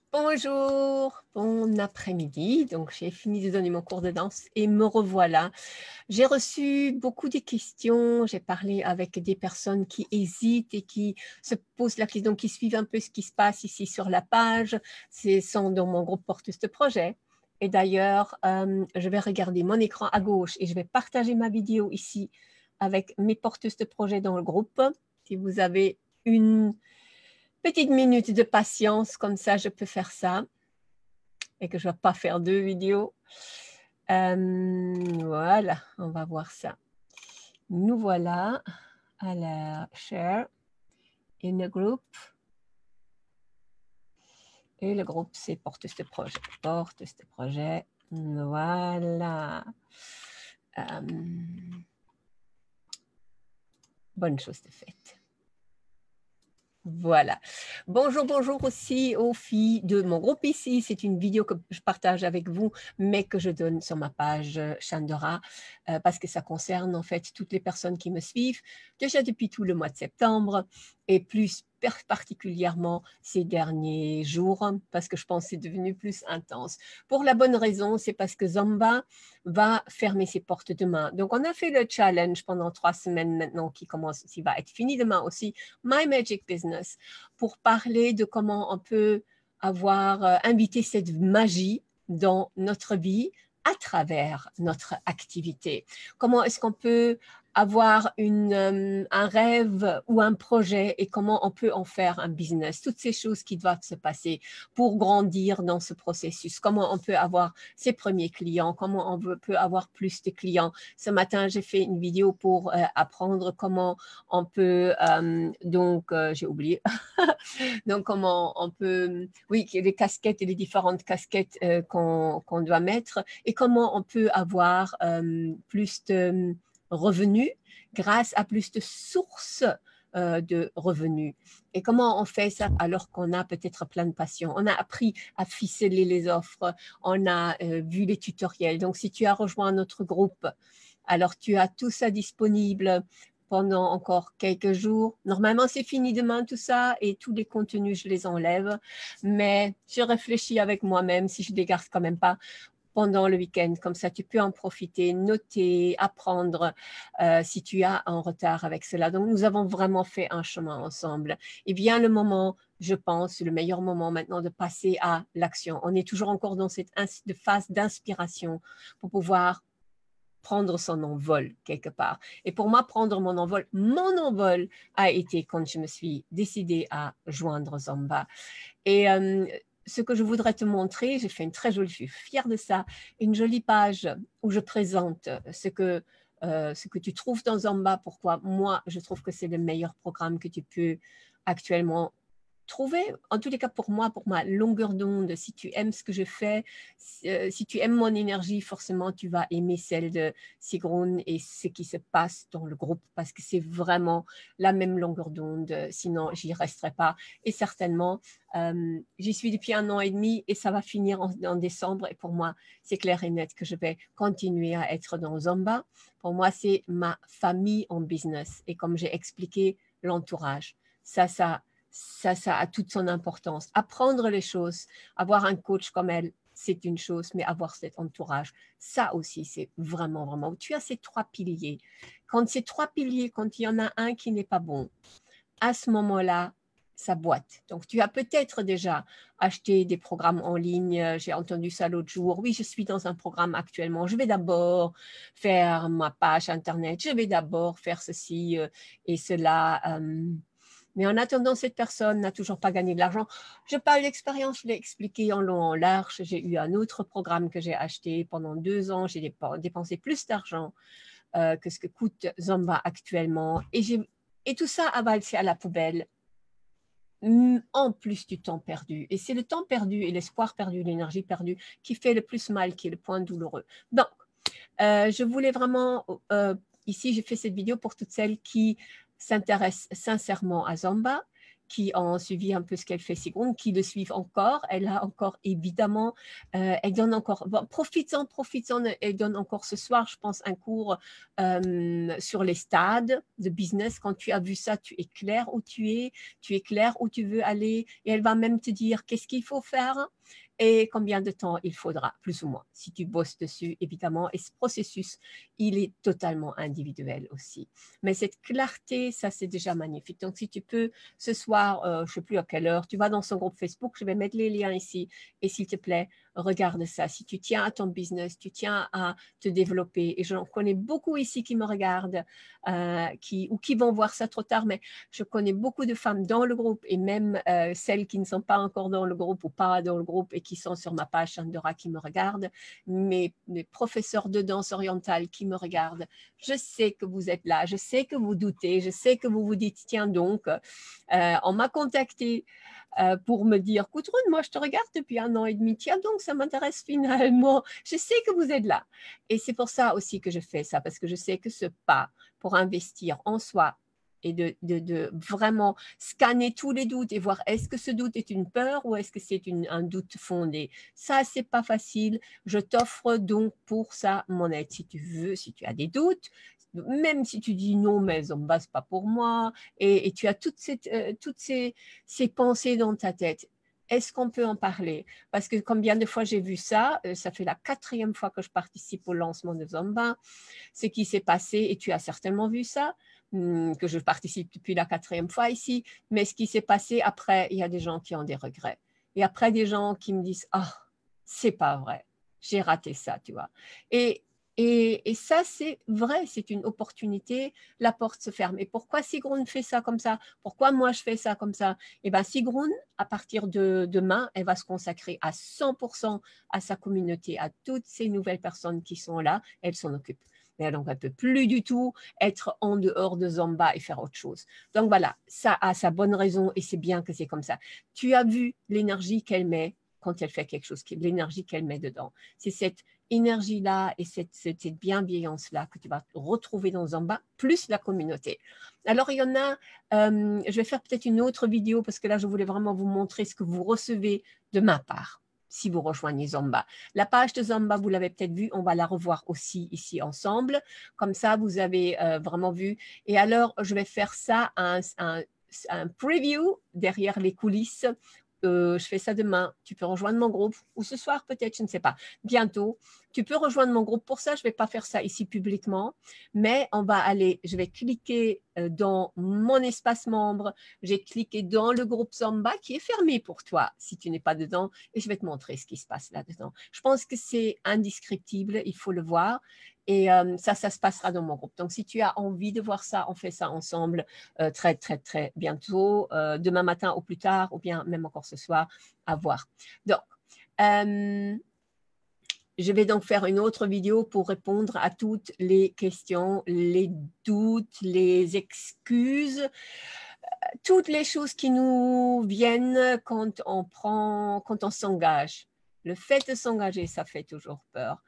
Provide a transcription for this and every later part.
Bonjour, bon après-midi. Donc, j'ai fini de donner mon cours de danse et me revoilà. J'ai reçu beaucoup de questions. J'ai parlé avec des personnes qui hésitent et qui se posent la question, qui suivent un peu ce qui se passe ici sur la page. C'est sont dans mon groupe porteuse de projet. Et d'ailleurs, je vais regarder mon écran à gauche et je vais partager ma vidéo ici avec mes porteuses de projet dans le groupe. Si vous avez une petite minute de patience, comme ça je peux faire ça et que je ne vais pas faire deux vidéos. Voilà, on va voir ça. Nous voilà à la share in the group. Et le groupe, c'est porteuse de projet. Porteuse de projet. Voilà. Bonne chose de faite. Voilà. Bonjour, bonjour aussi aux filles de mon groupe ici. C'est une vidéo que je partage avec vous, mais que je donne sur ma page Chandora, parce que ça concerne en fait toutes les personnes qui me suivent déjà depuis tout le mois de septembre et plus particulièrement ces derniers jours, parce que je pense que c'est devenu plus intense. Pour la bonne raison, c'est parce que Zomba va fermer ses portes demain. Donc, on a fait le challenge pendant 3 semaines maintenant qui va être fini demain aussi, My Magic Business, pour parler de comment on peut inviter cette magie dans notre vie à travers notre activité. Comment est-ce qu'on peut avoir un rêve ou un projet et comment on peut en faire un business. Toutes ces choses qui doivent se passer pour grandir dans ce processus. Comment on peut avoir ses premiers clients, comment on peut avoir plus de clients. Ce matin, j'ai fait une vidéo pour apprendre comment on peut, j'ai oublié, donc comment on peut, oui, les casquettes et les différentes casquettes qu'on doit mettre et comment on peut avoir plus de revenus grâce à plus de sources de revenus. Et comment on fait ça alors qu'on a peut-être plein de passions? On a appris à ficeler les offres, on a vu les tutoriels. Donc, si tu as rejoint notre groupe, alors tu as tout ça disponible pendant encore quelques jours. Normalement, c'est fini demain tout ça et tous les contenus, je les enlève. Mais je réfléchis avec moi-même si je ne les garde quand même pas pendant le week-end. Comme ça, tu peux en profiter, noter, apprendre si tu as un retard avec cela. Donc, nous avons vraiment fait un chemin ensemble. Et bien le moment, je pense, le meilleur moment maintenant de passer à l'action. On est toujours encore dans cette phase d'inspiration pour pouvoir prendre son envol quelque part. Et pour moi, prendre mon envol a été quand je me suis décidée à joindre Zomba. Et ce que je voudrais te montrer, j'ai fait une très jolie, je suis fière de ça, une jolie page où je présente ce que tu trouves dans Zomba, pourquoi moi, je trouve que c'est le meilleur programme que tu peux actuellement trouver, en tous les cas pour moi, pour ma longueur d'onde, si tu aimes ce que je fais, si tu aimes mon énergie, forcément tu vas aimer celle de Sigrun et ce qui se passe dans le groupe parce que c'est vraiment la même longueur d'onde, sinon j'y resterai pas. Et certainement, j'y suis depuis 1 an et demi et ça va finir en décembre et pour moi, c'est clair et net que je vais continuer à être dans Zomba. Pour moi, c'est ma famille en business et comme j'ai expliqué, l'entourage. Ça a toute son importance. Apprendre les choses, avoir un coach comme elle, c'est une chose, mais avoir cet entourage, ça aussi, c'est vraiment, vraiment. Tu as ces 3 piliers. Quand il y en a un qui n'est pas bon, à ce moment-là, ça boite. Donc, tu as peut-être déjà acheté des programmes en ligne. J'ai entendu ça l'autre jour. Oui, je suis dans un programme actuellement. Je vais d'abord faire ma page Internet. Je vais d'abord faire ceci et cela. Mais en attendant, cette personne n'a toujours pas gagné de l'argent. Je parle d'expérience, je l'ai expliqué en long, en large. J'ai eu un autre programme que j'ai acheté pendant 2 ans. J'ai dépensé plus d'argent que ce que coûte Zomba actuellement. Et tout ça a valsé à la poubelle, en plus du temps perdu. Et c'est le temps perdu et l'espoir perdu, l'énergie perdue qui fait le plus mal, qui est le point douloureux. Donc, je voulais vraiment, ici, j'ai fait cette vidéo pour toutes celles qui s'intéressent sincèrement à Zomba, qui ont suivi un peu ce qu'elle fait, Sigrun, qui le suivent encore. Elle a encore, évidemment, elle donne encore, bon, profites-en, elle donne encore ce soir, je pense, un cours sur les stades de business. Quand tu as vu ça, tu es clair où tu es clair où tu veux aller, et elle va même te dire qu'est-ce qu'il faut faire et combien de temps il faudra, plus ou moins, si tu bosses dessus, évidemment. Et ce processus, il est totalement individuel aussi. Mais cette clarté, ça, c'est déjà magnifique. Donc, si tu peux, ce soir, je ne sais plus à quelle heure, tu vas dans son groupe Facebook, je vais mettre les liens ici, et s'il te plaît, regarde ça. Si tu tiens à ton business, tu tiens à te développer, et j'en connais beaucoup ici qui me regardent, ou qui vont voir ça trop tard, mais je connais beaucoup de femmes dans le groupe, et même celles qui ne sont pas encore dans le groupe ou pas dans le groupe et qui sont sur ma page Chandora qui me regardent, mes professeurs de danse orientale qui me regardent. Je sais que vous êtes là, je sais que vous doutez, je sais que vous vous dites, tiens donc, on m'a contacté pour me dire, Gudrun, moi je te regarde depuis 1 an et demi, tiens donc, ça m'intéresse finalement, je sais que vous êtes là. Et c'est pour ça aussi que je fais ça, parce que je sais que ce pas pour investir en soi et de vraiment scanner tous les doutes et voir est-ce que ce doute est une peur ou est-ce que c'est un doute fondé. Ça, c'est pas facile. Je t'offre donc pour ça mon aide. Si tu veux, si tu as des doutes, même si tu dis non, mais Zumba, c'est pas pour moi, et tu as toutes ces pensées dans ta tête. Est-ce qu'on peut en parler? Parce que combien de fois j'ai vu ça, ça fait la 4e fois que je participe au lancement de Zumba, ce qui s'est passé, et tu as certainement vu ça, que je participe depuis la 4e fois ici, mais ce qui s'est passé après, il y a des gens qui ont des regrets. Et après, des gens qui me disent, ah, c'est pas vrai, j'ai raté ça, tu vois. Et ça, c'est vrai, c'est une opportunité, la porte se ferme. Et pourquoi Sigrun fait ça comme ça? Pourquoi moi je fais ça comme ça? Eh bien, Sigrun, à partir de demain, elle va se consacrer à 100% à sa communauté, à toutes ces nouvelles personnes qui sont là, elle s'en occupe. Et donc, elle ne peut plus du tout être en dehors de Zumba et faire autre chose. Donc voilà, ça a sa bonne raison et c'est bien que c'est comme ça. Tu as vu l'énergie qu'elle met quand elle fait quelque chose, l'énergie qu'elle met dedans. C'est cette énergie-là et cette bienveillance-là que tu vas retrouver dans Zumba, plus la communauté. Alors, il y en a, je vais faire peut-être une autre vidéo parce que là, je voulais vraiment vous montrer ce que vous recevez de ma part si vous rejoignez Zumba. La page de Zumba, vous l'avez peut-être vue, on va la revoir aussi ici ensemble. Comme ça, vous avez vraiment vu. Et alors, je vais faire ça, un preview derrière les coulisses. Je fais ça demain, tu peux rejoindre mon groupe, ou ce soir peut-être, je ne sais pas, bientôt. Tu peux rejoindre mon groupe. Pour ça, je ne vais pas faire ça ici publiquement, mais on va aller, je vais cliquer dans mon espace membre, j'ai cliqué dans le groupe Zumba qui est fermé pour toi si tu n'es pas dedans, et je vais te montrer ce qui se passe là-dedans. Je pense que c'est indescriptible, il faut le voir. Et ça se passera dans mon groupe. Donc, si tu as envie de voir ça, on fait ça ensemble très, très, très bientôt, demain matin ou plus tard, ou bien même encore ce soir, à voir. Donc, je vais donc faire une autre vidéo pour répondre à toutes les questions, les doutes, les excuses, toutes les choses qui nous viennent quand on s'engage. Le fait de s'engager, ça fait toujours peur.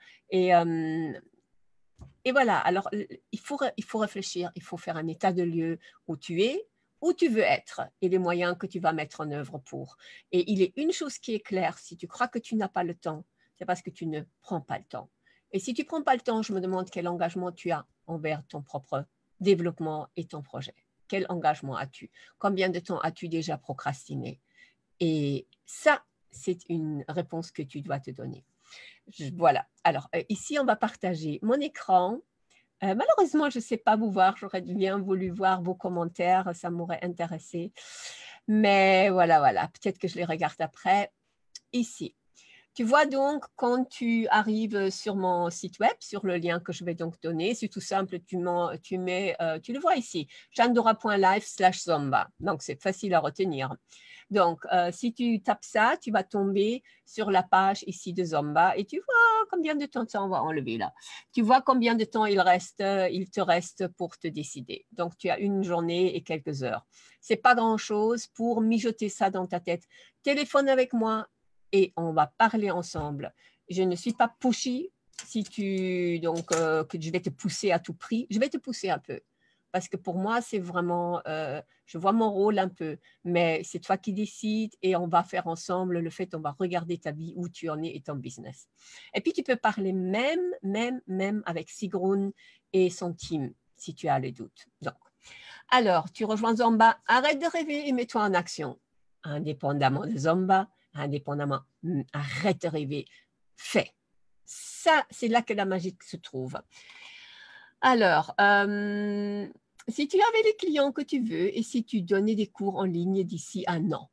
Et voilà, alors il faut réfléchir, il faut faire un état de lieu où tu es, où tu veux être et les moyens que tu vas mettre en œuvre pour. Et il est une chose qui est claire, si tu crois que tu n'as pas le temps, c'est parce que tu ne prends pas le temps. Et si tu ne prends pas le temps, je me demande quel engagement tu as envers ton propre développement et ton projet. Quel engagement as-tu? Combien de temps as-tu déjà procrastiné? Et ça, c'est une réponse que tu dois te donner. Voilà. Alors, ici, on va partager mon écran. Malheureusement, je ne sais pas vous voir. J'aurais bien voulu voir vos commentaires. Ça m'aurait intéressé. Mais voilà, voilà. Peut-être que je les regarde après. Ici. Tu vois donc, quand tu arrives sur mon site web, sur le lien que je vais donc donner, c'est tout simple, tu le vois ici, chandora.live/zumba. Donc, c'est facile à retenir. Donc, si tu tapes ça, tu vas tomber sur la page ici de Zumba et tu vois combien de temps, ça on va enlever là. Tu vois combien de temps il te reste pour te décider. Donc, tu as une journée et quelques heures. C'est pas grand-chose pour mijoter ça dans ta tête. Téléphone avec moi et on va parler ensemble. Je ne suis pas pushy, que je vais te pousser à tout prix. Je vais te pousser un peu. parce que pour moi, c'est vraiment, je vois mon rôle un peu, mais c'est toi qui décides et on va faire ensemble le fait, on va regarder ta vie, où tu en es et ton business. Et puis, tu peux parler même avec Sigrun et son team, si tu as les doutes. Donc, alors, tu rejoins Zomba, arrête de rêver et mets-toi en action. Indépendamment de Zomba, arrête de rêver, fais. Ça, c'est là que la magie se trouve. Alors, si tu avais les clients que tu veux et si tu donnais des cours en ligne d'ici un an,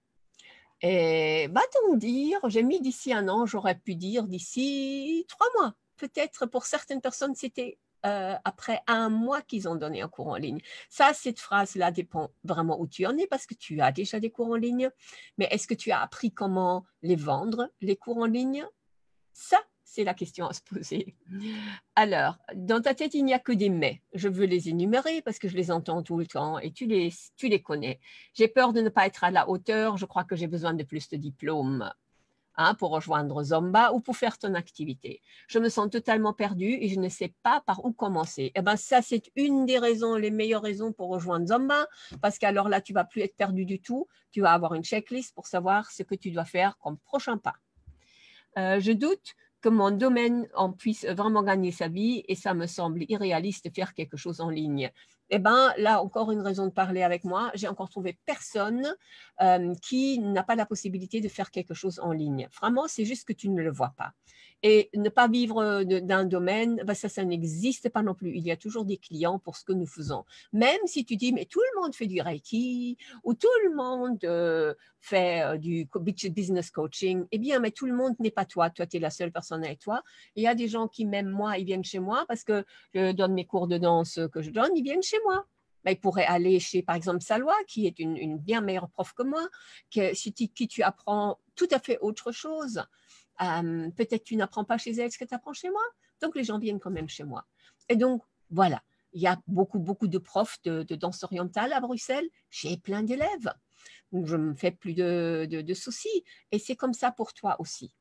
et va-t-on dire, j'ai mis d'ici un an, j'aurais pu dire d'ici 3 mois. Peut-être pour certaines personnes, c'était après un mois qu'ils ont donné un cours en ligne. Ça, cette phrase-là dépend vraiment où tu en es parce que tu as déjà des cours en ligne. Mais est-ce que tu as appris comment les vendre, les cours en ligne? Ça, c'est la question à se poser. Alors, dans ta tête, il n'y a que des mais. Je veux les énumérer parce que je les entends tout le temps et tu les connais. J'ai peur de ne pas être à la hauteur. Je crois que j'ai besoin de plus de diplômes pour rejoindre Zomba ou pour faire ton activité. Je me sens totalement perdue et je ne sais pas par où commencer. Eh bien, ça, c'est une des raisons, les meilleures raisons pour rejoindre Zomba parce qu'alors là, tu ne vas plus être perdu du tout. Tu vas avoir une checklist pour savoir ce que tu dois faire comme prochain pas. Je doute que mon domaine en puisse vraiment gagner sa vie et ça me semble irréaliste de faire quelque chose en ligne. Eh bien, là, encore une raison de parler avec moi. J'ai encore trouvé personne qui n'a pas la possibilité de faire quelque chose en ligne. Vraiment, c'est juste que tu ne le vois pas. Et ne pas vivre d'un domaine, ben ça n'existe pas non plus. Il y a toujours des clients pour ce que nous faisons. Même si tu dis, mais tout le monde fait du Reiki ou tout le monde fait du business coaching, eh bien, mais tout le monde n'est pas toi. Toi, tu es la seule personne avec toi. Il y a des gens qui, même moi, ils viennent chez moi parce que je donne mes cours de danse que je donne, ils viennent chez moi. Ben, ils pourraient aller chez, par exemple, Salwa, qui est une bien meilleure prof que moi, qui tu apprends tout à fait autre chose. Peut-être tu n'apprends pas chez elle ce que tu apprends chez moi. Donc, les gens viennent quand même chez moi. Et donc, voilà. Il y a beaucoup de profs de danse orientale à Bruxelles. J'ai plein d'élèves. Donc, je me fais plus de soucis. Et c'est comme ça pour toi aussi.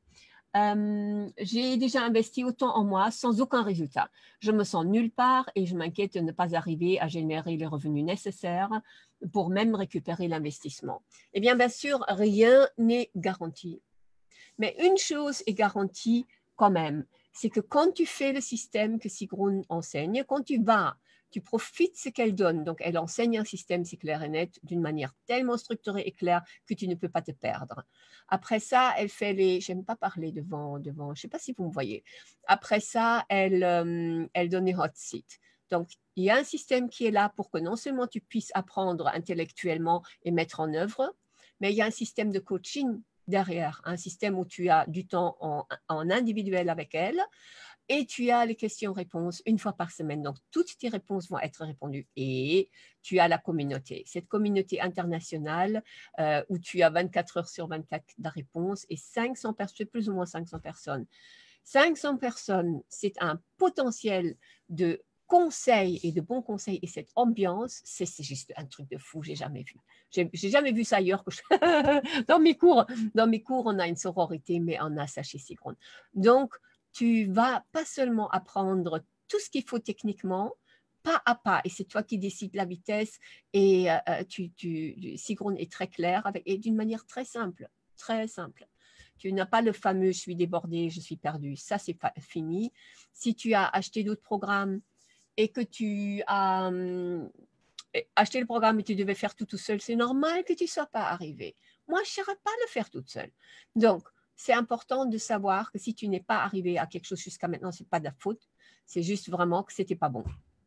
J'ai déjà investi autant en moi sans aucun résultat. Je me sens nulle part et je m'inquiète de ne pas arriver à générer les revenus nécessaires pour même récupérer l'investissement. Eh bien sûr, rien n'est garanti. Mais une chose est garantie quand même, c'est que quand tu fais le système que Sigrun enseigne, quand tu profites de ce qu'elle donne. Donc, elle enseigne un système, c'est clair et net, d'une manière tellement structurée et claire que tu ne peux pas te perdre. Après ça, elle fait les... J'aime pas parler devant, je ne sais pas si vous me voyez. Après ça, elle donne les hot seats. Donc, il y a un système qui est là pour que non seulement tu puisses apprendre intellectuellement et mettre en œuvre, mais il y a un système de coaching derrière, un système où tu as du temps en individuel avec elle et tu as les questions-réponses une fois par semaine. Donc, toutes tes réponses vont être répondues. Et tu as la communauté, cette communauté internationale où tu as 24 heures sur 24 de réponses et 500 personnes, plus ou moins 500 personnes. 500 personnes, c'est un potentiel de conseils et de bons conseils et cette ambiance, c'est juste un truc de fou, j'ai jamais vu. J'ai jamais vu ça ailleurs que dans mes cours, on a une sororité, mais on a ça chez Sigrun. Donc, tu vas pas seulement apprendre tout ce qu'il faut techniquement, pas à pas, et c'est toi qui décides la vitesse, et Sigrun est très clair, et d'une manière très simple, très simple. Tu n'as pas le fameux « je suis débordé, je suis perdu », ça c'est fini. Si tu as acheté d'autres programmes et que tu as acheté le programme et tu devais faire tout seul, c'est normal que tu ne sois pas arrivé. Moi, je ne saurais pas le faire toute seule. Donc, c'est important de savoir que si tu n'es pas arrivé à quelque chose jusqu'à maintenant, ce n'est pas de la faute. C'est juste vraiment que ce n'était pas bon.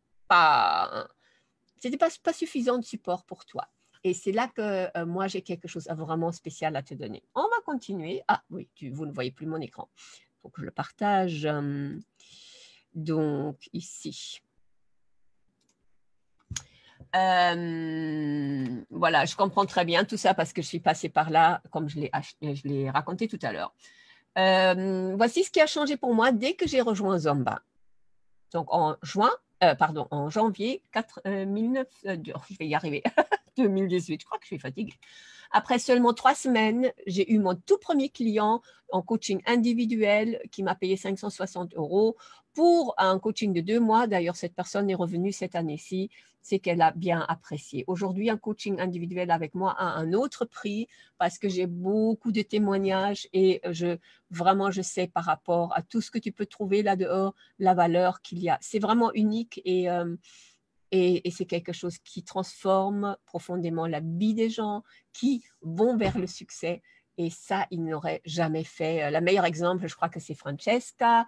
C'était pas suffisant de support pour toi. Et c'est là que moi, j'ai quelque chose vraiment spécial à te donner. On va continuer. Ah oui, vous ne voyez plus mon écran. Donc, je le partage. Donc, ici. Voilà, je comprends très bien tout ça parce que je suis passée par là, comme je l'ai raconté tout à l'heure. Voici ce qui a changé pour moi dès que j'ai rejoint Zomba. Donc, en janvier 2009, je vais y arriver, 2018, je crois que je suis fatiguée. Après seulement 3 semaines, j'ai eu mon tout premier client en coaching individuel qui m'a payé 560 € pour un coaching de 2 mois. D'ailleurs, cette personne est revenue cette année-ci. C'est qu'elle a bien apprécié. Aujourd'hui, un coaching individuel avec moi a un autre prix parce que j'ai beaucoup de témoignages et vraiment, je sais par rapport à tout ce que tu peux trouver là-dehors, la valeur qu'il y a. C'est vraiment unique et c'est quelque chose qui transforme profondément la vie des gens qui vont vers le succès. Et ça, ils n'auraient jamais fait. Le meilleur exemple, je crois que c'est Francesca.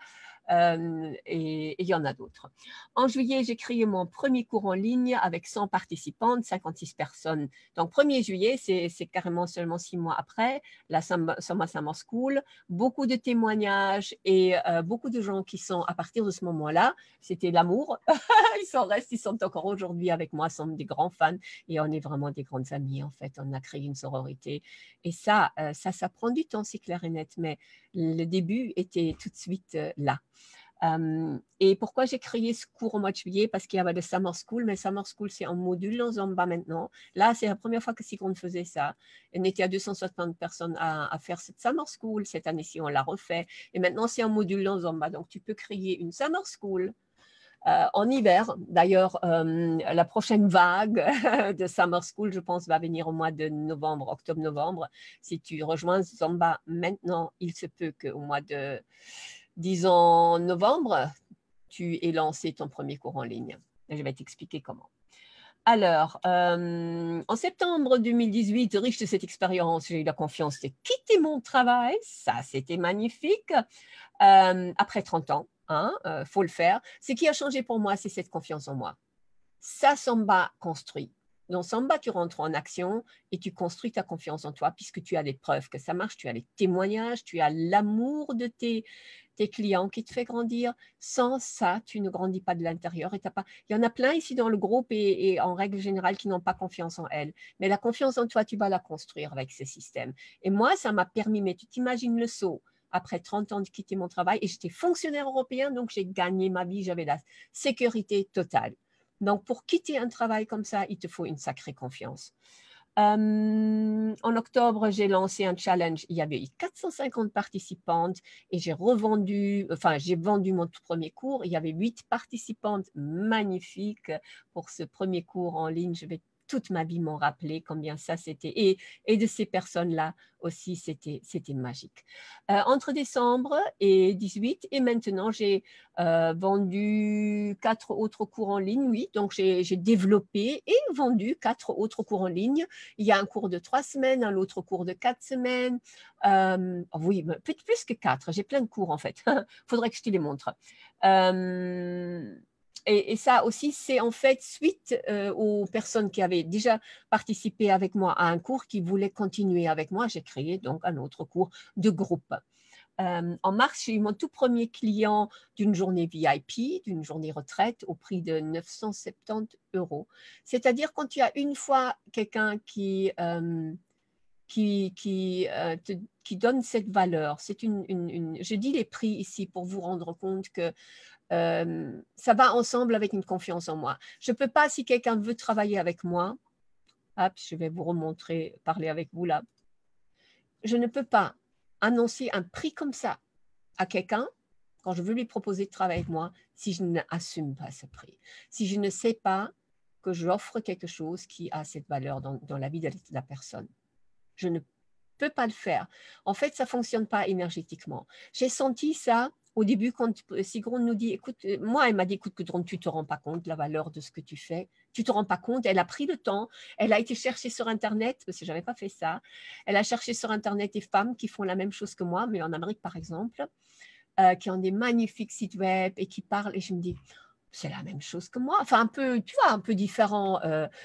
Et il y en a d'autres. En juillet, j'ai créé mon premier cours en ligne avec 100 participantes, 56 personnes. Donc, 1er juillet, c'est carrément seulement 6 mois après, la Summer School. Beaucoup de témoignages et beaucoup de gens qui sont, à partir de ce moment-là, c'était l'amour. Ils sont encore aujourd'hui avec moi, sont des grands fans et on est vraiment des grandes amies en fait. On a créé une sororité et ça prend du temps, c'est clair et net, mais le début était tout de suite là. Et pourquoi j'ai créé ce cours au mois de juillet? Parce qu'il y avait le Summer School, mais Summer School, c'est en module en Zumba maintenant. Là, c'est la première fois que Sigrun faisait ça. On était à 260 personnes à faire cette Summer School. Cette année-ci, on l'a refait. Et maintenant, c'est en module en Zumba. Donc, tu peux créer une Summer School en hiver. D'ailleurs, la prochaine vague de Summer School, je pense, va venir au mois de novembre, octobre-novembre. Si tu rejoins Zumba maintenant, il se peut qu'au mois de, disons, novembre, tu aies lancé ton premier cours en ligne. Et je vais t'expliquer comment. Alors, en septembre 2018, riche de cette expérience, j'ai eu la confiance de quitter mon travail. Ça, c'était magnifique. Après 30 ans, faut le faire. Ce qui a changé pour moi, c'est cette confiance en moi. Ça, Samba construit. Dans Samba, tu rentres en action et tu construis ta confiance en toi puisque tu as des preuves que ça marche, tu as les témoignages, tu as l'amour de tes clients qui te fait grandir. Sans ça, tu ne grandis pas de l'intérieur. Et t'as pas... Il y en a plein ici dans le groupe et en règle générale qui n'ont pas confiance en elles. Mais la confiance en toi, tu vas la construire avec ces systèmes. Et moi, ça m'a permis, mais tu t'imagines le saut après 30 ans de quitter mon travail et j'étais fonctionnaire européen, donc j'ai gagné ma vie, j'avais la sécurité totale. Donc, pour quitter un travail comme ça, il te faut une sacrée confiance. En octobre, j'ai lancé un challenge. Il y avait 450 participantes et j'ai vendu mon tout premier cours. Il y avait 8 participantes magnifiques pour ce premier cours en ligne. Je vais toute ma vie m'en rappeler combien ça c'était. Et de ces personnes-là aussi, c'était magique. Entre décembre et 18, et maintenant, j'ai vendu 4 autres cours en ligne, oui. Donc, j'ai développé et vendu 4 autres cours en ligne. Il y a un cours de 3 semaines, un autre cours de 4 semaines. Oui, plus que 4. J'ai plein de cours, en fait. Il faudrait que je te les montre. Et ça aussi, c'est en fait suite aux personnes qui avaient déjà participé avec moi à un cours qui voulaient continuer avec moi. J'ai créé donc un autre cours de groupe. En mars, j'ai eu mon tout premier client d'une journée VIP, d'une journée retraite au prix de 970 €. C'est-à-dire quand tu as une fois quelqu'un qui donne cette valeur. Je dis les prix ici pour vous rendre compte que ça va ensemble avec une confiance en moi. Je ne peux pas, si quelqu'un veut travailler avec moi, hop, je vais vous remontrer, parler avec vous là. Je ne peux pas annoncer un prix comme ça à quelqu'un quand je veux lui proposer de travailler avec moi si je n'assume pas ce prix. Si je ne sais pas que j'offre quelque chose qui a cette valeur dans la vie de la personne. Je ne peux pas le faire. En fait, ça ne fonctionne pas énergétiquement. J'ai senti ça au début quand Sigrun nous dit, écoute, moi, elle m'a dit, écoute, Gudrun, tu ne te rends pas compte de la valeur de ce que tu fais. Tu ne te rends pas compte. Elle a pris le temps. Elle a été chercher sur Internet, parce que je n'avais pas fait ça. Elle a cherché sur Internet des femmes qui font la même chose que moi, mais en Amérique, par exemple, qui ont des magnifiques sites web et qui parlent. Et je me dis, c'est la même chose que moi, enfin un peu, tu vois, un peu différent.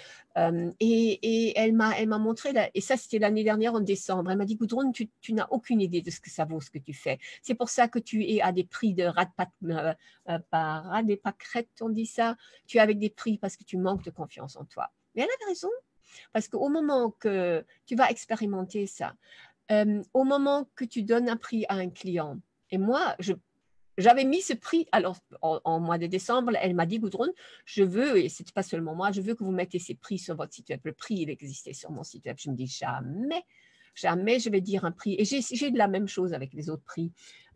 Et elle m'a montré, et ça c'était l'année dernière en décembre, elle m'a dit, Gudrun, tu n'as aucune idée de ce que ça vaut, ce que tu fais. C'est pour ça que tu es à des prix de ras des pâquerettes, on dit ça. Tu es avec des prix parce que tu manques de confiance en toi. Mais elle avait raison, parce qu'au moment que tu vas expérimenter ça, au moment que tu donnes un prix à un client, et moi, j'avais mis ce prix, alors en mois de décembre, elle m'a dit, Gudrun, je veux, et ce n'est pas seulement moi, je veux que vous mettez ces prix sur votre site web. Le prix, il existait sur mon site web. Je me dis, jamais, jamais je vais dire un prix. Et j'ai de la même chose avec les autres prix.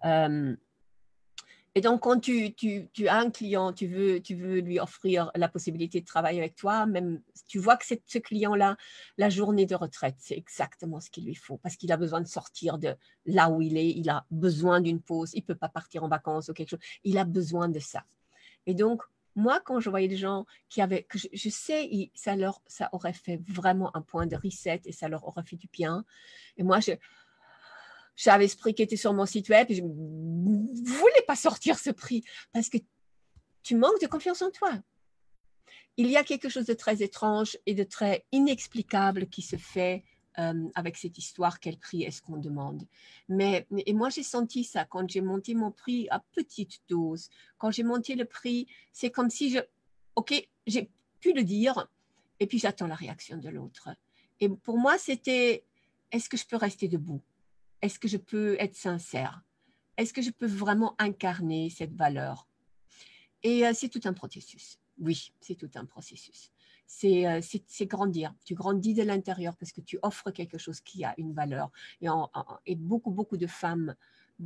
Et donc, quand tu as un client, tu veux lui offrir la possibilité de travailler avec toi, même tu vois que ce client-là, la journée de retraite, c'est exactement ce qu'il lui faut parce qu'il a besoin de sortir de là où il est, il a besoin d'une pause, il ne peut pas partir en vacances ou quelque chose, il a besoin de ça. Et donc, moi, quand je voyais des gens qui avaient, que je sais, ça aurait fait vraiment un point de reset et ça leur aurait fait du bien. Et moi, j'avais ce prix qui était sur mon site web et je ne voulais pas sortir ce prix parce que tu manques de confiance en toi. Il y a quelque chose de très étrange et de très inexplicable qui se fait avec cette histoire, quel prix est-ce qu'on demande. Et moi, j'ai senti ça quand j'ai monté mon prix à petite dose. Quand j'ai monté le prix, c'est comme si OK, j'ai pu le dire et puis j'attends la réaction de l'autre. Et pour moi, c'était, est-ce que je peux rester debout? Est-ce que je peux être sincère? Est-ce que je peux vraiment incarner cette valeur? Et c'est tout un processus. Oui, c'est tout un processus. C'est grandir. Tu grandis de l'intérieur parce que tu offres quelque chose qui a une valeur. Et beaucoup de femmes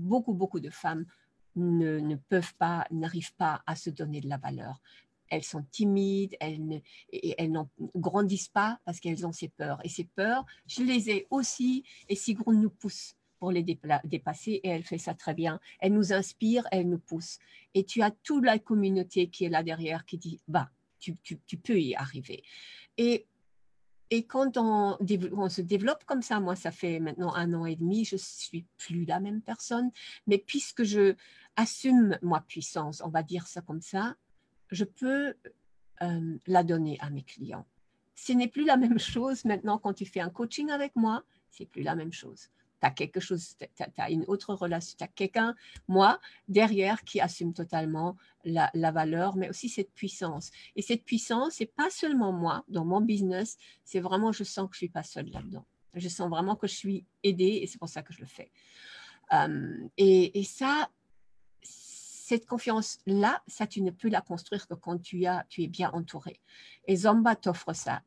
ne peuvent pas, n'arrivent pas à se donner de la valeur. Elles sont timides, elles n'en grandissent pas parce qu'elles ont ces peurs. Et ces peurs, je les ai aussi, et Sigrun nous pousse pour les dépasser, et elle fait ça très bien. Elle nous inspire, elle nous pousse. Et tu as toute la communauté qui est là derrière qui dit, bah, tu peux y arriver. Et quand on se développe comme ça, moi, ça fait maintenant 1 an et demi, je ne suis plus la même personne, mais puisque je assume ma puissance, on va dire ça comme ça, je peux la donner à mes clients. Ce n'est plus la même chose maintenant quand tu fais un coaching avec moi, c'est plus la même chose. Tu as quelque chose, tu as une autre relation, tu as quelqu'un, moi, derrière qui assume totalement la valeur, mais aussi cette puissance. Et cette puissance, ce n'est pas seulement moi, dans mon business, c'est vraiment, je sens que je ne suis pas seule là-dedans. Je sens vraiment que je suis aidée et c'est pour ça que je le fais. Et ça, cette confiance-là, ça, tu ne peux la construire que quand tu es bien entouré. Et Zomba t'offre ça.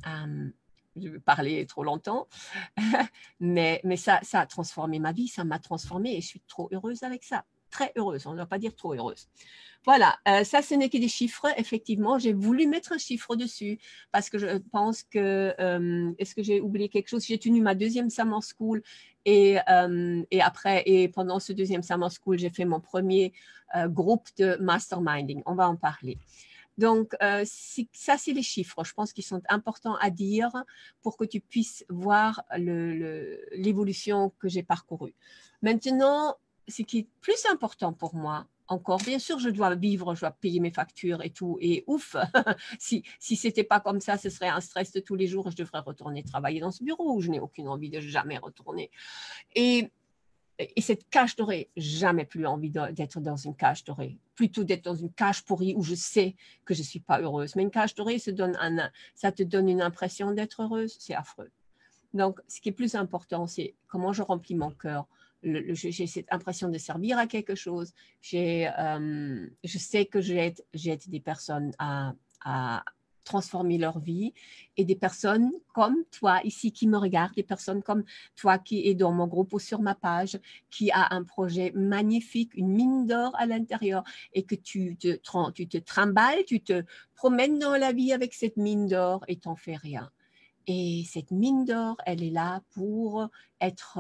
Je vais parler trop longtemps, mais ça a transformé ma vie, ça m'a transformée et je suis trop heureuse avec ça. Très heureuse, on ne doit pas dire trop heureuse. Voilà, ça, ce n'est que des chiffres. Effectivement, j'ai voulu mettre un chiffre dessus parce que je pense que, est-ce que j'ai oublié quelque chose? J'ai tenu ma 2e Summer School et après, et pendant ce 2e Summer School, j'ai fait mon premier groupe de masterminding. On va en parler. Donc, ça, c'est les chiffres. Je pense qu'ils sont importants à dire pour que tu puisses voir l'évolution que j'ai parcourue. Maintenant, ce qui est plus important pour moi, encore, bien sûr, je dois vivre, je dois payer mes factures et tout, et ouf, si ce n'était pas comme ça, ce serait un stress de tous les jours, je devrais retourner travailler dans ce bureau où je n'ai aucune envie de jamais retourner. Et cette cage dorée, jamais plus envie d'être dans une cage dorée, plutôt d'être dans une cage pourrie où je sais que je ne suis pas heureuse. Mais une cage dorée, ça te donne une impression d'être heureuse, c'est affreux. Donc, ce qui est plus important, c'est comment je remplis mon cœur. J'ai cette impression de servir à quelque chose. Je sais que j'aide des personnes à transformer leur vie et des personnes comme toi ici qui me regardent, des personnes comme toi qui est dans mon groupe ou sur ma page, qui a un projet magnifique, une mine d'or à l'intérieur et que tu te trimbales, tu te promènes dans la vie avec cette mine d'or et t'en fais rien. Et cette mine d'or, elle est là pour être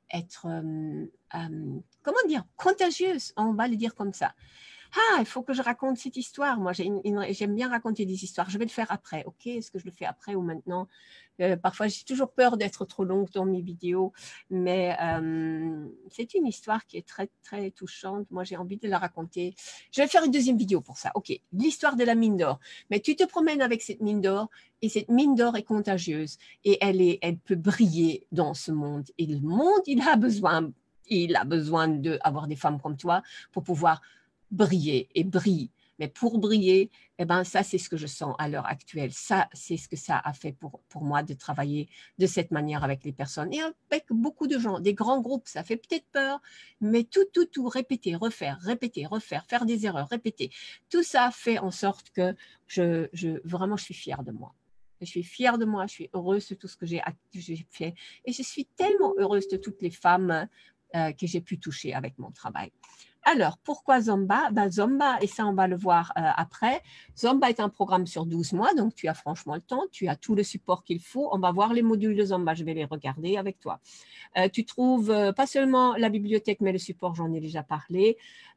comment dire, contagieuse, on va le dire comme ça. Ah, il faut que je raconte cette histoire. Moi, j'aime bien raconter des histoires. Je vais le faire après. OK, est-ce que je le fais après ou maintenant? Parfois, j'ai toujours peur d'être trop longue dans mes vidéos, mais c'est une histoire qui est très, très touchante. Moi, j'ai envie de la raconter. Je vais faire une 2e vidéo pour ça. OK, l'histoire de la mine d'or. Mais tu te promènes avec cette mine d'or et cette mine d'or est contagieuse et elle peut briller dans ce monde. Et le monde, il a besoin d'avoir des femmes comme toi pour pouvoir briller et brille. Mais pour briller, eh ben, ça, c'est ce que je sens à l'heure actuelle. Ça, c'est ce que ça a fait pour moi de travailler de cette manière avec les personnes et avec beaucoup de gens, des grands groupes. Ça fait peut-être peur, mais tout, répéter, refaire, faire des erreurs, répéter. Tout ça fait en sorte que vraiment, je suis fière de moi. Je suis fière de moi, je suis heureuse de tout ce que j'ai fait et je suis tellement heureuse de toutes les femmes que j'ai pu toucher avec mon travail. Alors, pourquoi Zomba? Ben, Zomba, et ça on va le voir après, Zomba est un programme sur 12 mois, donc tu as franchement le temps, tu as tout le support qu'il faut. On va voir les modules de Zomba, je vais les regarder avec toi. Tu trouves pas seulement la bibliothèque, mais le support, j'en ai déjà parlé.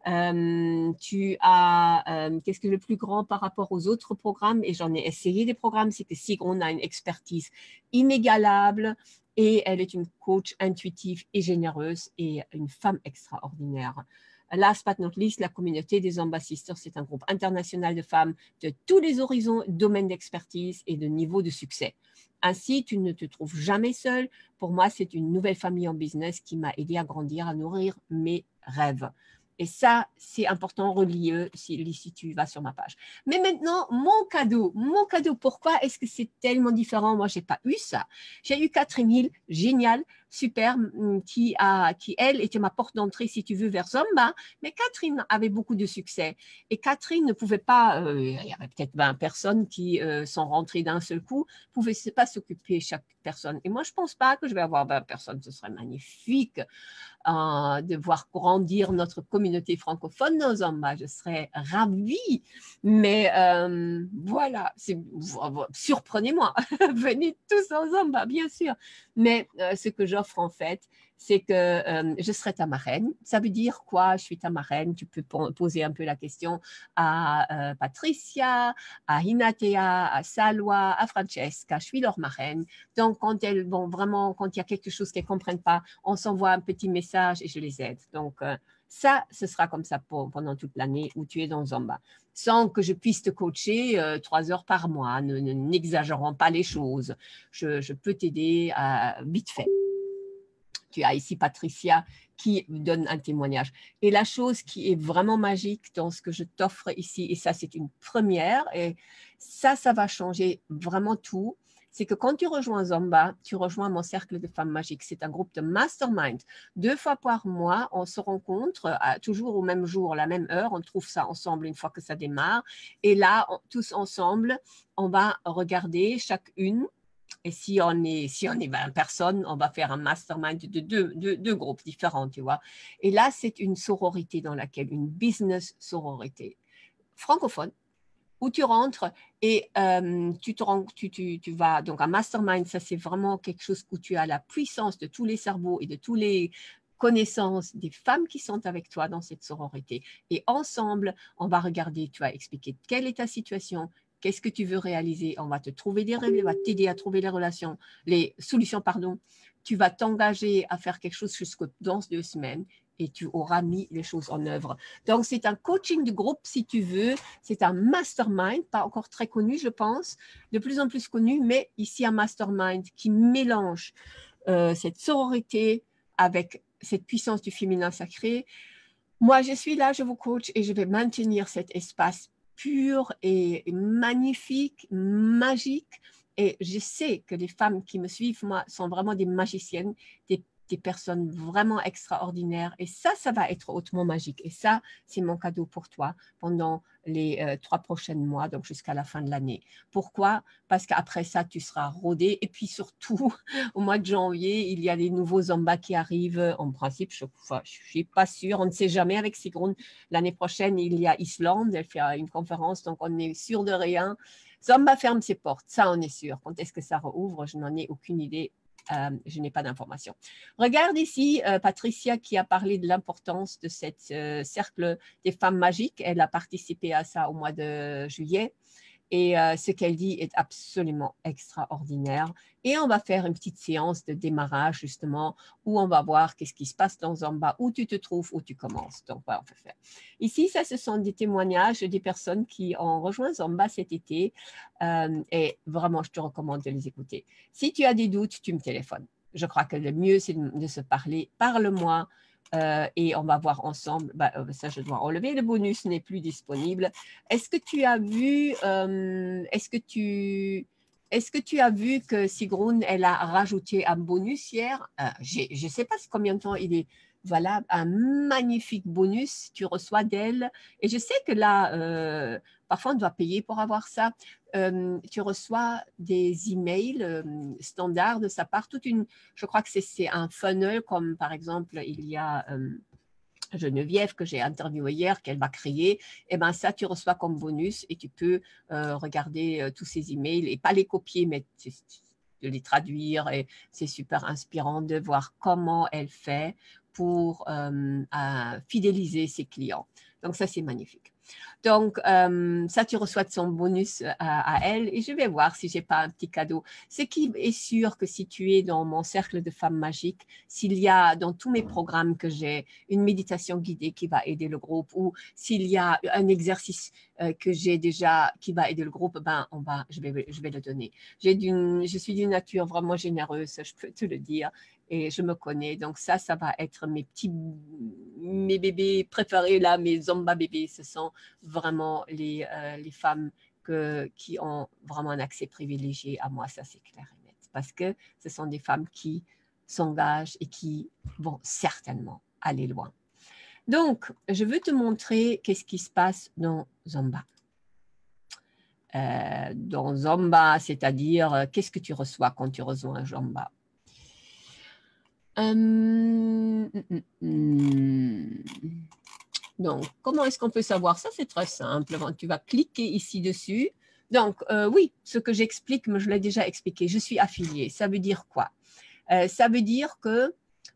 Tu as, qu'est-ce que le plus grand par rapport aux autres programmes, et j'en ai essayé des programmes, c'est que Sigrun a une expertise inégalable et elle est une coach intuitive et généreuse et une femme extraordinaire. Last but not least, la communauté des Zomba Sisters, c'est un groupe international de femmes de tous les horizons, domaines d'expertise et de niveau de succès. Ainsi, tu ne te trouves jamais seule. Pour moi, c'est une nouvelle famille en business qui m'a aidé à grandir, à nourrir mes rêves. Et ça, c'est important, relis-le si tu vas sur ma page. Mais maintenant, mon cadeau, pourquoi est-ce que c'est tellement différent? Moi, je n'ai pas eu ça. J'ai eu Catherine Hill, géniale, super, qui, elle, était ma porte d'entrée, si tu veux, vers Zomba. Mais Catherine avait beaucoup de succès. Et Catherine ne pouvait pas, il y avait peut-être 20 personnes qui sont rentrées d'un seul coup, ne pouvait pas s'occuper de chaque personne. Et moi, je ne pense pas que je vais avoir 20 personnes. Ce serait magnifique de voir grandir notre communauté francophone dans Zomba. Je serais ravie. Mais voilà, surprenez-moi. Venez tous en Zomba, bien sûr. Mais ce que j'offre en fait, c'est que je serai ta marraine. Ça veut dire quoi? Je suis ta marraine. Tu peux poser un peu la question à Patricia, à Hinatea, à Salwa, à Francesca. Je suis leur marraine. Donc, quand elles vont vraiment, quand il y a quelque chose qu'elles ne comprennent pas, on s'envoie un petit message et je les aide. Donc, ça, ce sera comme ça pendant toute l'année où tu es dans Zomba. Sans que je puisse te coacher 3 heures par mois. N'exagérons pas les choses. Je peux t'aider vite fait. Tu as ici Patricia qui donne un témoignage. Et la chose qui est vraiment magique dans ce que je t'offre ici, et ça c'est une première, et ça va changer vraiment tout, c'est que quand tu rejoins Zomba, tu rejoins mon cercle de femmes magiques. C'est un groupe de mastermind. 2 fois par mois, on se rencontre toujours au même jour, la même heure. On trouve ça ensemble une fois que ça démarre. Et là, tous ensemble, on va regarder chacune. Et si on est 20 personnes, on va faire un mastermind de deux groupes différents, tu vois. Et là, c'est une sororité dans laquelle, une business sororité francophone, où tu rentres et tu vas, donc un mastermind, ça c'est vraiment quelque chose où tu as la puissance de tous les cerveaux et de tous les connaissances des femmes qui sont avec toi dans cette sororité. Et ensemble, on va regarder, tu vas expliquer quelle est ta situation, qu'est-ce que tu veux réaliser, on va te trouver on va t'aider à trouver les solutions, pardon. Tu vas t'engager à faire quelque chose dans 2 semaines et tu auras mis les choses en œuvre. Donc, c'est un coaching de groupe, si tu veux. C'est un mastermind, pas encore très connu, je pense, de plus en plus connu, mais ici un mastermind qui mélange cette sororité avec cette puissance du féminin sacré. Moi, je suis là, je vous coach et je vais maintenir cet espace pur et magnifique, magique. Et je sais que les femmes qui me suivent, moi, sont vraiment des magiciennes, des personnes vraiment extraordinaires. Et ça va être hautement magique. Et ça, c'est mon cadeau pour toi pendant les 3 prochains mois, donc jusqu'à la fin de l'année. Pourquoi? Parce qu'après ça, tu seras rodé. Et puis surtout, au mois de janvier, il y a des nouveaux Zomba qui arrivent. En principe, je ne suis pas sûre. On ne sait jamais avec Sigrun. L'année prochaine, il y a Islande. Elle fait une conférence, donc on est sûr de rien. Zomba ferme ses portes. Ça, on est sûr. Quand est-ce que ça rouvre? Je n'en ai aucune idée. Je n'ai pas d'informations. Regarde ici Patricia qui a parlé de l'importance de ce cercle des femmes magiques. Elle a participé à ça au mois de juillet. Et ce qu'elle dit est absolument extraordinaire. Et on va faire une petite séance de démarrage, justement, où on va voir qu'est-ce qui se passe dans Zomba, où tu te trouves, où tu commences. Donc, voilà, on peut faire. Ici, ça, ce sont des témoignages des personnes qui ont rejoint Zomba cet été. Et vraiment, je te recommande de les écouter. Si tu as des doutes, tu me téléphones. Je crois que le mieux, c'est de se parler. Parle-moi. et on va voir ensemble. Ça, je dois enlever. Le bonus n'est plus disponible. Est-ce que tu as vu, est-ce que tu as vu que Sigrun, elle a rajouté un bonus hier? Je ne sais pas combien de temps il est valable. Un magnifique bonus, tu reçois d'elle. Et je sais que là, parfois on doit payer pour avoir ça. Tu reçois des emails standards de sa part, je crois que c'est un funnel, comme par exemple, il y a Geneviève que j'ai interviewée hier, qu'elle va créer. Et ben ça, tu reçois comme bonus et tu peux regarder tous ces emails et pas les copier, mais de les traduire. Et c'est super inspirant de voir comment elle fait pour fidéliser ses clients. Donc ça, c'est magnifique. Donc, ça, tu reçois de son bonus à elle et je vais voir si je n'ai pas un petit cadeau. Ce qui est sûr que si tu es dans mon cercle de femmes magiques, s'il y a dans tous mes programmes que j'ai une méditation guidée qui va aider le groupe ou s'il y a un exercice que j'ai déjà qui va aider le groupe, ben, je vais le donner. Je suis d'une nature vraiment généreuse, je peux te le dire. Et je me connais. Donc ça va être mes bébés préférés là, mes Zomba bébés. Ce sont vraiment les femmes qui ont vraiment un accès privilégié à moi, ça c'est clair et net. Parce que ce sont des femmes qui s'engagent et qui vont certainement aller loin. Donc, je veux te montrer qu'est-ce qui se passe dans Zomba. Dans Zomba, c'est-à-dire qu'est-ce que tu reçois quand tu rejoins Zomba. Donc, comment est-ce qu'on peut savoir ça? C'est très simple. Tu vas cliquer ici dessus. Donc, oui, ce que j'explique, je l'ai déjà expliqué. Je suis affiliée. Ça veut dire quoi? Ça veut dire que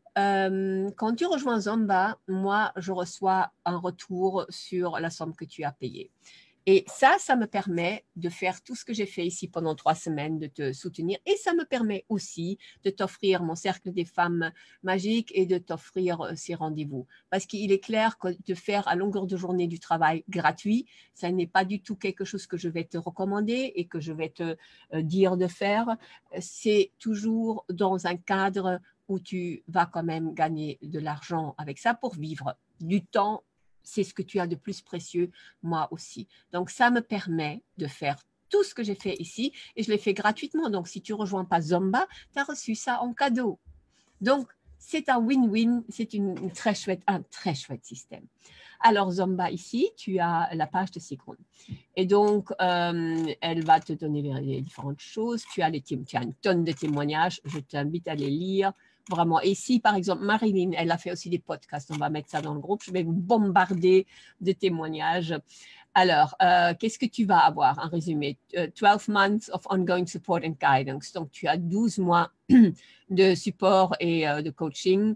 quand tu rejoins Zomba, moi, je reçois un retour sur la somme que tu as payée. Et ça me permet de faire tout ce que j'ai fait ici pendant 3 semaines, de te soutenir. Et ça me permet aussi de t'offrir mon cercle des femmes magiques et de t'offrir ces rendez-vous. Parce qu'il est clair que de faire à longueur de journée du travail gratuit, ça n'est pas du tout quelque chose que je vais te recommander et que je vais te dire de faire. C'est toujours dans un cadre où tu vas quand même gagner de l'argent avec ça pour vivre du temps. C'est ce que tu as de plus précieux, moi aussi. Donc, ça me permet de faire tout ce que j'ai fait ici et je l'ai fait gratuitement. Donc, si tu ne rejoins pas Zomba, tu as reçu ça en cadeau. Donc, c'est un win-win, c'est un très chouette système. Alors, Zomba, ici, tu as la page de Sigrun. Et donc, elle va te donner les différentes choses. Tu as une tonne de témoignages. Je t'invite à les lire. Vraiment. Et ici, par exemple, Marilyn, elle a fait aussi des podcasts. On va mettre ça dans le groupe. Je vais vous bombarder de témoignages. Alors, qu'est-ce que tu vas avoir? Un résumé. 12 months of ongoing support and guidance. Donc, tu as 12 mois de support et de coaching.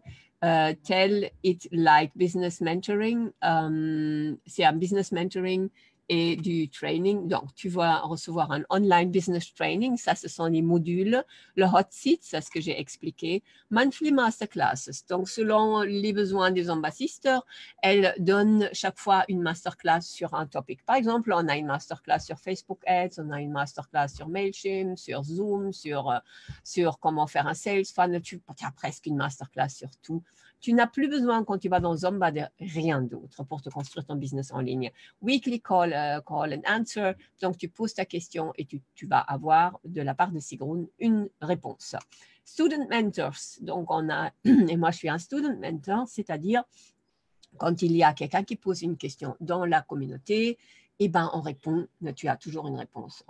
Tell it like business mentoring. C'est un business mentoring et du training. Donc, tu vas recevoir un online business training. Ça, ce sont les modules. Le hot seat, c'est ce que j'ai expliqué. Monthly masterclasses. Donc, selon les besoins des ambassadeurs, elle donne chaque fois une masterclass sur un topic. Par exemple, on a une masterclass sur Facebook Ads, on a une masterclass sur Mailchimp, sur Zoom, sur comment faire un sales funnel. Tu as presque une masterclass sur tout. Tu n'as plus besoin, quand tu vas dans Zomba, de rien d'autre pour te construire ton business en ligne. Weekly call and answer. Donc, tu poses ta question et tu vas avoir de la part de Sigrun une réponse. Student mentors. Donc, on a, et moi, je suis un student mentor, c'est-à-dire quand il y a quelqu'un qui pose une question dans la communauté, eh ben, on répond. Tu as toujours une réponse.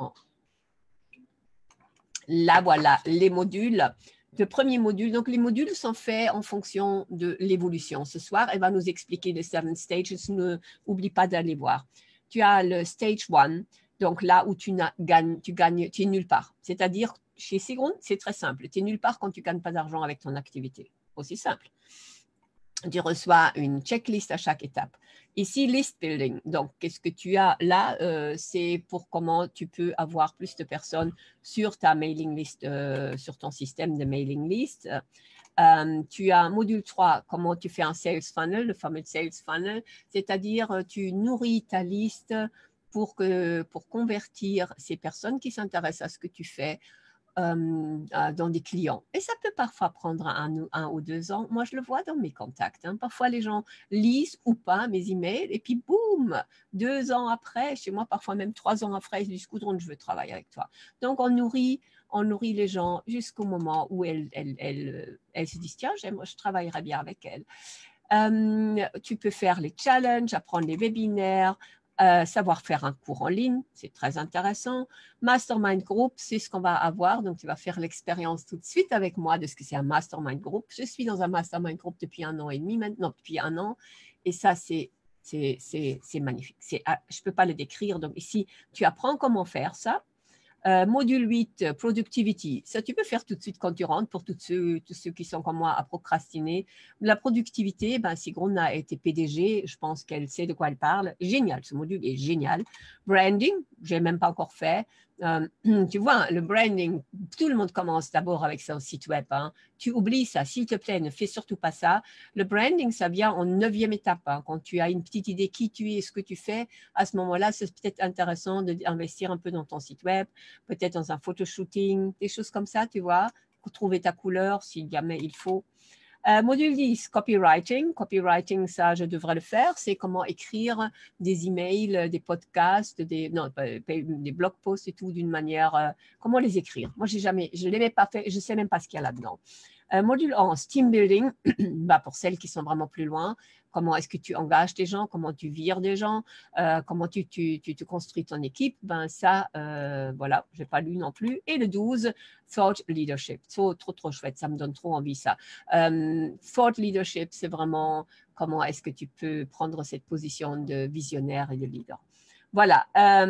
Là, voilà, les modules. Le premier module, donc les modules sont faits en fonction de l'évolution. Ce soir, elle va nous expliquer les 7 stages. N'oublie pas d'aller voir. Tu as le stage 1, donc là où tu es nulle part. C'est-à-dire, chez Sigrun, c'est très simple. Tu es nulle part quand tu ne gagnes pas d'argent avec ton activité. Aussi simple. Tu reçois une checklist à chaque étape. Ici, list building. Donc, qu'est-ce que tu as là? C'est pour comment tu peux avoir plus de personnes sur ta mailing list, sur ton système de mailing list. Tu as module 3, comment tu fais un sales funnel, le fameux sales funnel, c'est-à-dire tu nourris ta liste pour convertir ces personnes qui s'intéressent à ce que tu fais dans des clients. Et ça peut parfois prendre un ou 2 ans. Moi, je le vois dans mes contacts. Hein. Parfois, les gens lisent ou pas mes emails et puis boum, 2 ans après, chez moi, parfois même 3 ans après, ils disent, Gudrun, je veux travailler avec toi. Donc, on nourrit les gens jusqu'au moment où elles se disent, tiens, je travaillerai bien avec elles. Tu peux faire les challenges, apprendre les webinaires, savoir faire un cours en ligne, c'est très intéressant. Mastermind Group, c'est ce qu'on va avoir. Donc, tu vas faire l'expérience tout de suite avec moi de ce que c'est un Mastermind Group. Je suis dans un Mastermind Group depuis 1 an et demi maintenant, depuis 1 an. Et ça, c'est magnifique. Je ne peux pas le décrire. Donc, ici, tu apprends comment faire ça. Module 8, Productivity. Ça, tu peux faire tout de suite quand tu rentres pour tous ceux qui sont comme moi à procrastiner. La productivité, ben, Sigrun a été PDG, je pense qu'elle sait de quoi elle parle. Génial, ce module est génial. Branding, je n'ai même pas encore fait. Tu vois, le branding, tout le monde commence d'abord avec son site web. Hein. Tu oublies ça, s'il te plaît, ne fais surtout pas ça. Le branding, ça vient en 9e étape. Hein. Quand tu as une petite idée qui tu es, ce que tu fais, à ce moment-là, c'est peut-être intéressant d'investir un peu dans ton site web, peut-être dans un photoshooting, des choses comme ça, tu vois, pour trouver ta couleur si jamais il faut. Module 10, copywriting. Copywriting, ça, je devrais le faire. C'est comment écrire des emails, des podcasts, des blog posts et tout d'une manière. Comment les écrire. Moi, je ne l'ai même pas fait. Je ne sais même pas ce qu'il y a là-dedans. Module 11, team building. Bah, pour celles qui sont vraiment plus loin. Comment est-ce que tu engages des gens, comment tu vires des gens, comment tu te construis ton équipe. Ben ça, voilà, je n'ai pas lu non plus. Et le 12, thought leadership. Trop chouette, ça me donne trop envie ça. Thought leadership, c'est vraiment comment est-ce que tu peux prendre cette position de visionnaire et de leader. Voilà.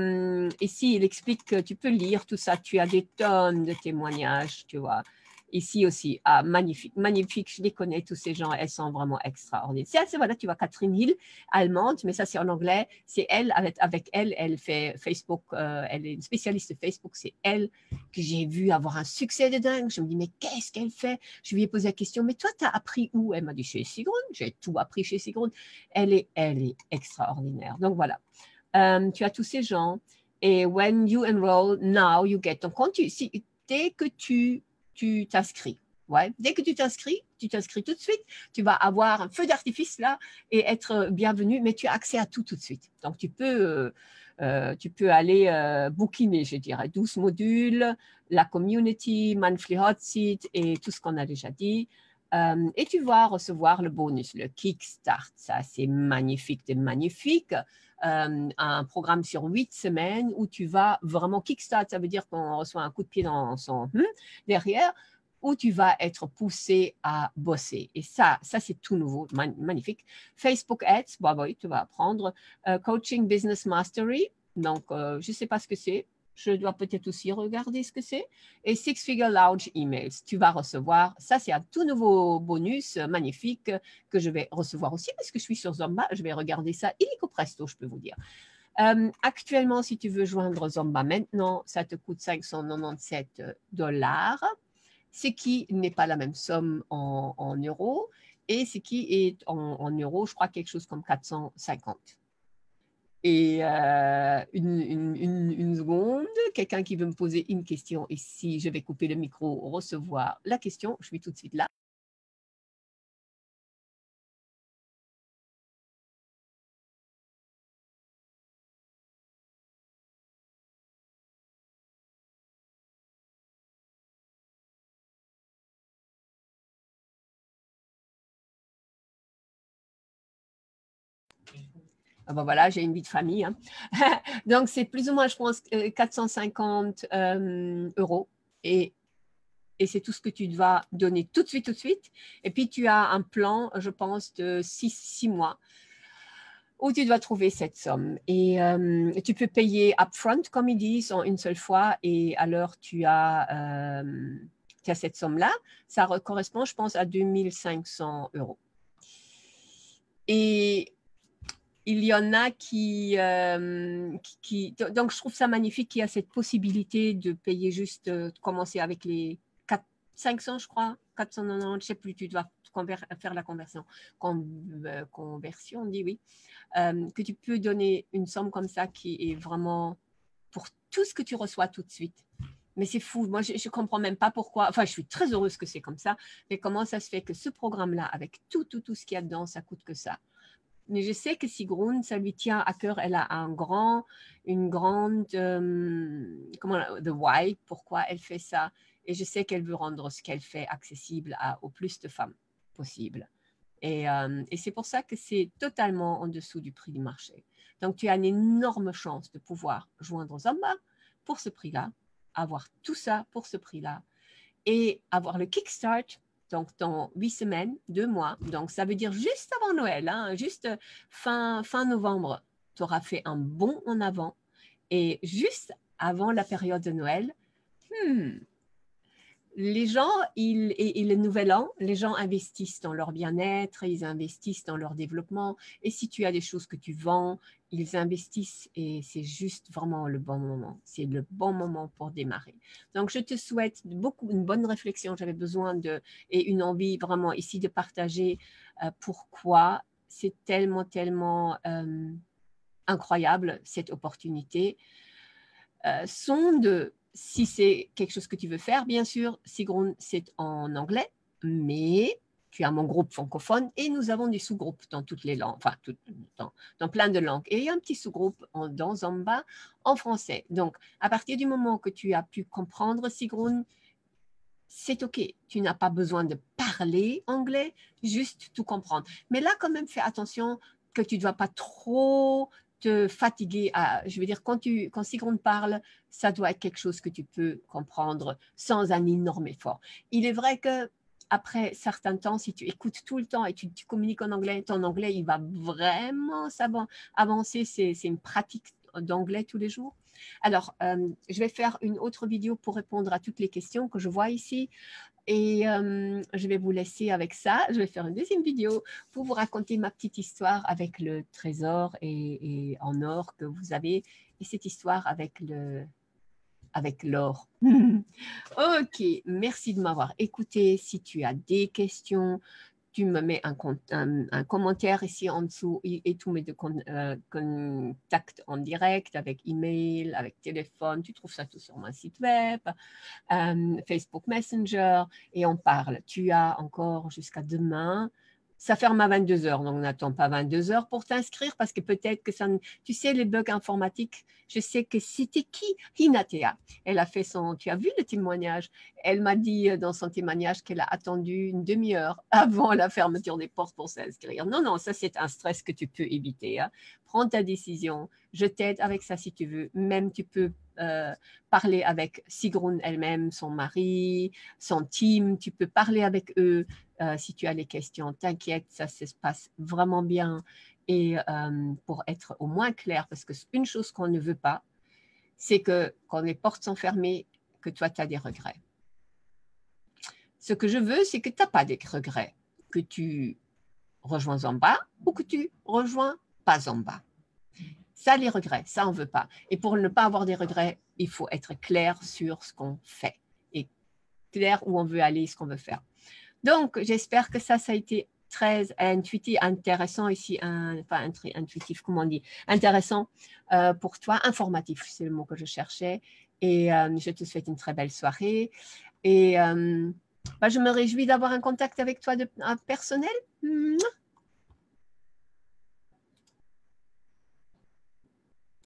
Ici, il explique que tu peux lire tout ça. Tu as des tonnes de témoignages, tu vois. Ici aussi, magnifique, magnifique, je les connais, tous ces gens, elles sont vraiment extraordinaires. Voilà, tu vois, Catherine Hill, allemande, mais ça c'est en anglais, c'est elle, avec elle, elle fait Facebook, elle est une spécialiste de Facebook, c'est elle que j'ai vu avoir un succès de dingue. Je me dis, mais qu'est-ce qu'elle fait? Je lui ai posé la question, mais toi, tu as appris où? Elle m'a dit, chez Sigrun, j'ai tout appris chez Sigrun. Elle est extraordinaire. Donc voilà, tu as tous ces gens, et when you enroll, now you get. Donc, dès que tu t'inscris. Ouais. Dès que tu t'inscris tout de suite, tu vas avoir un feu d'artifice là et être bienvenu, mais tu as accès à tout de suite. Donc, tu peux aller bouquiner, je dirais, 12 modules, la community, monthly hot seat et tout ce qu'on a déjà dit. Et tu vas recevoir le bonus, le Kickstart. Ça, c'est magnifique, c'est magnifique. Un programme sur 8 semaines où tu vas vraiment Kickstart, ça veut dire qu'on reçoit un coup de pied dans son derrière, où tu vas être poussé à bosser. Et ça c'est tout nouveau, magnifique. Facebook Ads, bah oui, tu vas apprendre. Coaching Business Mastery, donc je ne sais pas ce que c'est. Je dois peut-être aussi regarder ce que c'est. Et Six Figure Large Emails, tu vas recevoir. Ça, c'est un tout nouveau bonus magnifique que je vais recevoir aussi parce que je suis sur Zomba. Je vais regarder ça illico presto, je peux vous dire. Actuellement, si tu veux joindre Zomba maintenant, ça te coûte 597 $, ce qui n'est pas la même somme en euros et ce qui est en euros, je crois, quelque chose comme 450. Et une seconde, quelqu'un qui veut me poser une question ici, je vais couper le micro, recevoir la question, je suis tout de suite là. Ah ben voilà, j'ai une vie de famille. Hein. Donc, c'est plus ou moins, je pense, 450 euros. Et c'est tout ce que tu dois donner tout de suite. Et puis, tu as un plan, je pense, de 6 mois où tu dois trouver cette somme. Et tu peux payer upfront, comme ils disent, en une seule fois. Et alors, tu as cette somme-là. Ça correspond, je pense, à 2500 euros. Et il y en a qui donc je trouve ça magnifique qu'il y a cette possibilité de payer juste, de commencer avec les 500, je crois, 490, je ne sais plus, tu dois faire la conversion, on dit oui, que tu peux donner une somme comme ça qui est vraiment pour tout ce que tu reçois tout de suite. Mais c'est fou. Moi, je ne comprends même pas pourquoi. Enfin, je suis très heureuse que c'est comme ça. Mais comment ça se fait que ce programme-là, avec tout ce qu'il y a dedans, ça coûte que ça? Mais je sais que Sigrun, ça lui tient à cœur. Elle a une grande, the why, pourquoi elle fait ça. Et je sais qu'elle veut rendre ce qu'elle fait accessible au plus de femmes possible. Et c'est pour ça que c'est totalement en dessous du prix du marché. Donc, tu as une énorme chance de pouvoir joindre Zamba pour ce prix-là, avoir tout ça pour ce prix-là et avoir le Kickstart, donc dans 8 semaines, 2 mois. Donc, ça veut dire juste avant Noël, hein, juste fin novembre, tu auras fait un bond en avant. Et juste avant la période de Noël, les gens, et le nouvel an, les gens investissent dans leur bien-être, ils investissent dans leur développement. Et si tu as des choses que tu vends, ils investissent et c'est juste vraiment le bon moment. C'est le bon moment pour démarrer. Donc, je te souhaite une bonne réflexion. J'avais besoin et une envie vraiment ici de partager pourquoi c'est tellement incroyable cette opportunité. Si c'est quelque chose que tu veux faire, bien sûr, Sigrun, c'est en anglais, mais tu as mon groupe francophone et nous avons des sous-groupes dans toutes les langues, enfin, dans plein de langues. Et il y a un petit sous-groupe dans Zamba en français. Donc, à partir du moment que tu as pu comprendre Sigrun, c'est OK. Tu n'as pas besoin de parler anglais, juste tout comprendre. Mais là, quand même, fais attention que tu ne dois pas trop te fatiguer. Je veux dire, quand Sigrun parle, ça doit être quelque chose que tu peux comprendre sans un énorme effort. Il est vrai que après certains temps, si tu écoutes tout le temps et tu communiques en anglais, ton anglais, il va vraiment avancer. C'est une pratique d'anglais tous les jours. Alors, je vais faire une autre vidéo pour répondre à toutes les questions que je vois ici. Et je vais vous laisser avec ça. Je vais faire une deuxième vidéo pour vous raconter ma petite histoire avec le trésor et en or que vous avez et cette histoire avec l'or. OK, merci de m'avoir écouté. Si tu as des questions, tu me mets un commentaire ici en dessous et tous mes contacts en direct avec email, avec téléphone. Tu trouves ça tout sur mon site web, Facebook Messenger et on parle. Tu as encore jusqu'à demain. Ça ferme à 22 heures, donc n'attends pas 22 heures pour t'inscrire parce que peut-être que ça, tu sais, les bugs informatiques, je sais que c'était qui? Hinatea. Elle a fait tu as vu le témoignage? Elle m'a dit dans son témoignage qu'elle a attendu une demi-heure avant la fermeture des portes pour s'inscrire. Non, ça c'est un stress que tu peux éviter. Hein. Prends ta décision. Je t'aide avec ça si tu veux. Même tu peux parler avec Sigrun elle-même, son mari, son team. Tu peux parler avec eux si tu as les questions. T'inquiète, ça se passe vraiment bien. Et pour être au moins clair, parce que une chose qu'on ne veut pas, c'est que quand les portes sont fermées, que toi, tu as des regrets. Ce que je veux, c'est que tu n'as pas des regrets, que tu rejoins Zamba ou que tu rejoins pas Zamba. Ça, les regrets, ça, on ne veut pas. Et pour ne pas avoir des regrets, il faut être clair sur ce qu'on fait et clair où on veut aller, ce qu'on veut faire. Donc, j'espère que ça a été très intuitif, intéressant ici, pas intuitif, comment on dit, intéressant pour toi, informatif, c'est le mot que je cherchais. Et je te souhaite une très belle soirée. Et je me réjouis d'avoir un contact avec toi personnel.